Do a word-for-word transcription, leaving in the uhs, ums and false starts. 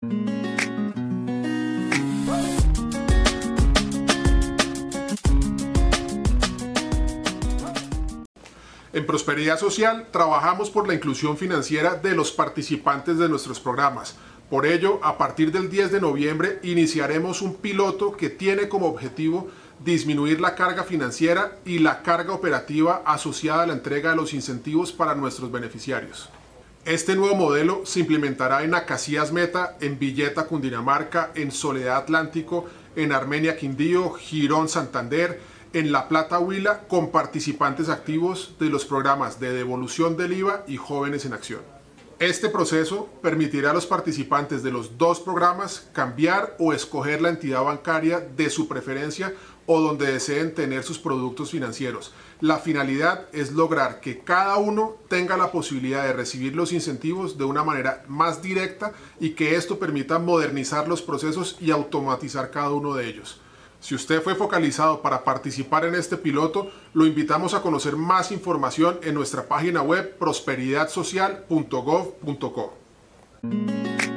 En Prosperidad Social trabajamos por la inclusión financiera de los participantes de nuestros programas. Por ello, a partir del diez de noviembre iniciaremos un piloto que tiene como objetivo disminuir la carga financiera y la carga operativa asociada a la entrega de los incentivos para nuestros beneficiarios. Este nuevo modelo se implementará en Acacías Meta, en Villeta, Cundinamarca, en Soledad Atlántico, en Armenia, Quindío, Girón, Santander, en La Plata, Huila, con participantes activos de los programas de devolución del I V A y Jóvenes en Acción. Este proceso permitirá a los participantes de los dos programas cambiar o escoger la entidad bancaria de su preferencia o donde deseen tener sus productos financieros. La finalidad es lograr que cada uno tenga la posibilidad de recibir los incentivos de una manera más directa y que esto permita modernizar los procesos y automatizar cada uno de ellos. Si usted fue focalizado para participar en este piloto, lo invitamos a conocer más información en nuestra página web prosperidad social punto gov punto co.